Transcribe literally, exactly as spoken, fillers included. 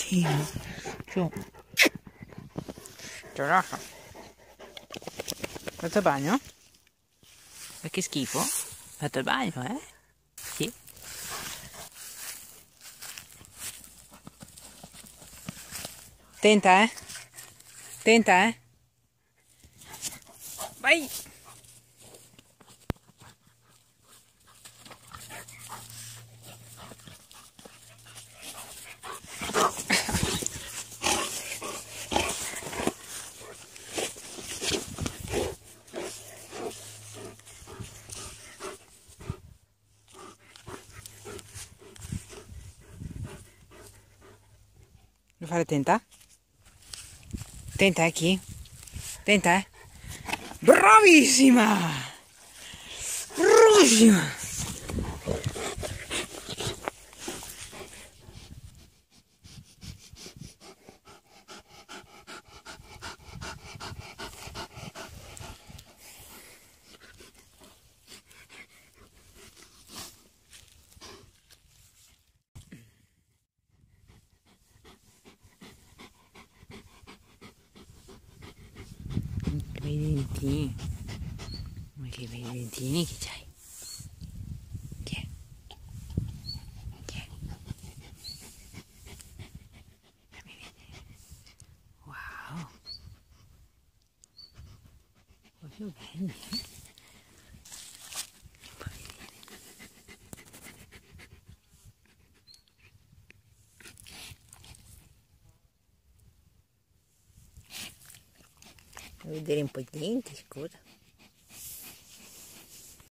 bravissimo. Su. Giurato. Fatto il bagno? Ma che schifo? Fatto il bagno, eh? Sì. Tenta, eh? Tenta, eh? Vai! Vuoi fare tenta? Tenta, eh, chi? Tenta, eh? Bravissima! Bravissima! Che bei dentini. Ma che bei dentini che c'hai? Che è? Che è? Fammi vedere. Wow. Proprio belli, eh? Puoi vedere. Vuoi vedere un po' di denti, scusa?